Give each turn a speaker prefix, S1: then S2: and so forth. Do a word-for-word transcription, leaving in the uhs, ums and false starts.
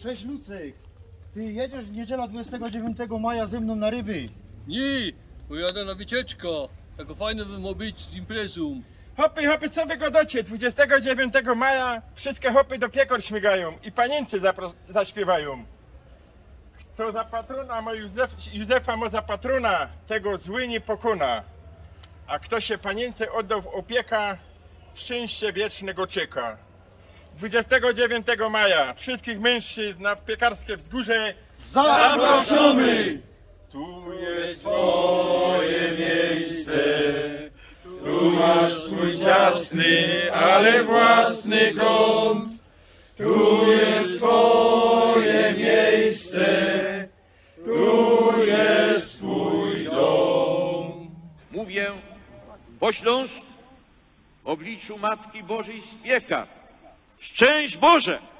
S1: Cześć Lucek, ty jedziesz w niedzielę dwudziestego dziewiątego maja ze mną na ryby.
S2: Nie, pojadę na wycieczkę. Taka fajna by ma być z imprezą.
S3: Hopy, hopy, co wy godacie? dwudziestego dziewiątego maja wszystkie hopy do piekor śmigają i paniency zaśpiewają. Kto za patrona ma Józef, Józefa ma za patrona, tego zły nie pokona. A kto się panience oddał w opieka, w szczęście wiecznego czeka. dwudziestego dziewiątego maja wszystkich mężczyzn na piekarskie wzgórze
S1: Zapraszamy!
S3: Tu jest twoje miejsce, tu masz twój ciasny, ale własny kąt. Tu jest twoje miejsce, tu jest twój dom.
S4: Mówię po śląsku w obliczu Matki Bożej z piekar. Szczęść Boże!